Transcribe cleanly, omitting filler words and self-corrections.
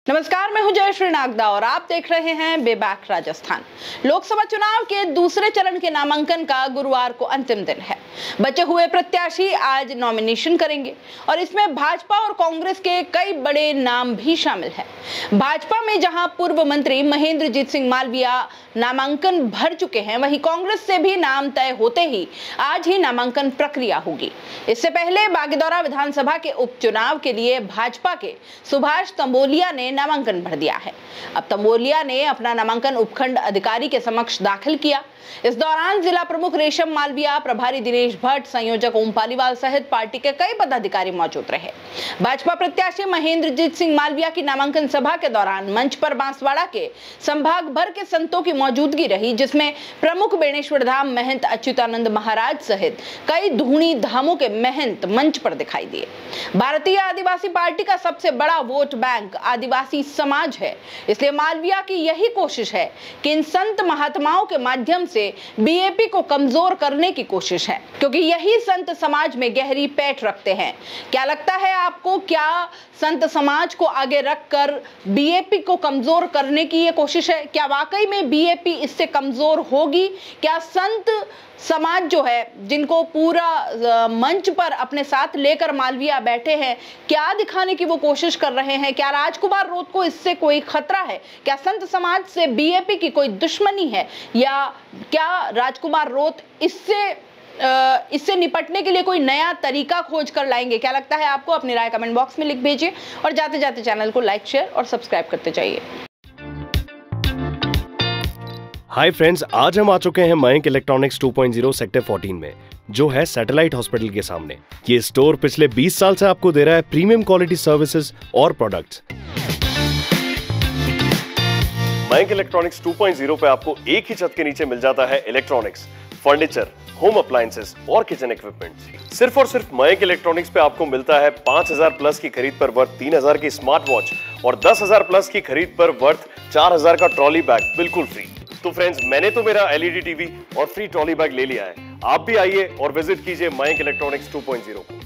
नमस्कार, मैं हूं जयश्री नागदा और आप देख रहे हैं बेबाक राजस्थान। लोकसभा चुनाव के दूसरे चरण के नामांकन का गुरुवार को अंतिम दिन है। बचे हुए प्रत्याशी आज नॉमिनेशन करेंगे और इसमें भाजपा और कांग्रेस के कई बड़े नाम भी शामिल हैं। भाजपा में जहां पूर्व मंत्री महेंद्रजीत सिंह मालविया नामांकन भर चुके हैं, वहीं कांग्रेस से भी नाम तय होते ही आज ही नामांकन प्रक्रिया होगी। इससे पहले बागीदौरा विधानसभा के उपचुनाव के लिए भाजपा के सुभाष तंबोलिया ने नामांकन भर दिया है। अब तंबोलिया ने अपना नामांकन उपखंड अधिकारी के समक्ष दाखिल किया। इस दौरान जिला प्रमुख रेशम मालविया, प्रभारी दिनेश भट्ट, संयोजक ओम पालीवाल सहित पार्टी के कई पदाधिकारी मौजूद रहे। भाजपा प्रत्याशी महेंद्रजीत सिंह मालविया की नामांकन सभा के दौरान मंच पर बांसवाड़ा के संभाग भर के संतों की मौजूदगी रही, जिसमें प्रमुख बेणेश्वर धाम महंत अच्युतानंद महाराज सहित कई धूनी धामों के महंत मंच पर दिखाई दिए। भारतीय आदिवासी पार्टी का सबसे बड़ा वोट बैंक आदिवासी समाज है, इसलिए मालविया की यही कोशिश है कि इन संत महात्माओं के माध्यम से बीएपी को कमजोर करने की कोशिश है, क्योंकि यही संत समाज में गहरी पैठ रखते हैं। क्या लगता है आपको, क्या संत समाज को आगे रखकर बीएपी को कमजोर करने की ये कोशिश है? क्या वाकई में बीएपी इससे कमजोर होगी? क्या संत समाज जो है, जिनको पूरा मंच पर अपने साथ लेकर मालविया बैठे हैं, क्या दिखाने की वो कोशिश कर रहे हैं? क्या राजकुमार रोत को इससे कोई खतरा है? क्या संत समाज से बीएपी की कोई दुश्मनी है, या क्या राजकुमार रोत इससे निपटने के लिए कोई नया तरीका खोज कर लाएंगे? क्या लगता है आपको? अपनी राय कमेंट बॉक्स में लिख भेजिए और जाते जाते चैनल को लाइक, शेयर और सब्सक्राइब करते जाइए। हाय फ्रेंड्स, आज हम आ चुके हैं मयंक इलेक्ट्रॉनिक्स 2.0 सेक्टर 14 में, जो है सैटेलाइट हॉस्पिटल के सामने। ये स्टोर पिछले 20 साल से आपको दे रहा है प्रीमियम क्वालिटी सर्विसेज और प्रोडक्ट्स। मयंक इलेक्ट्रॉनिक्स 2.0 पे आपको एक ही छत के नीचे मिल जाता है इलेक्ट्रॉनिक्स, फर्नीचर, होम अप्लायंसेस और किचन इक्विपमेंट। सिर्फ और सिर्फ मयंक इलेक्ट्रॉनिक्स पे आपको मिलता है 5000 प्लस की खरीद पर वर्थ 3000 की स्मार्ट वॉच और 10000 प्लस की खरीद पर वर्थ 4000 का ट्रॉली बैग बिल्कुल फ्री। तो फ्रेंड्स, मैंने तो मेरा एलईडी टीवी और फ्री ट्रॉली बैग ले लिया है। आप भी आइए और विजिट कीजिए मयंक इलेक्ट्रॉनिक्स 2.0 को।